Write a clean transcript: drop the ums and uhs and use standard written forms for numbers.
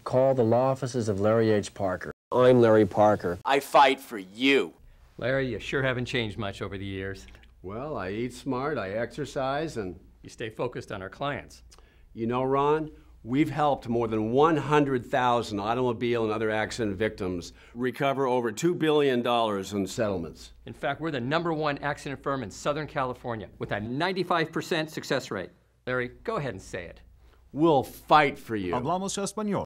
Call the law offices of Larry H. Parker. I'm Larry Parker. I fight for you. Larry, you sure haven't changed much over the years. Well, I eat smart, I exercise, and You stay focused on our clients. you know, Ron, we've helped more than 100,000 automobile and other accident victims recover over $2 billion in settlements. In fact, we're the #1 accident firm in Southern California with a 95% success rate. Larry, go ahead and say it. We'll fight for you. Hablamos español.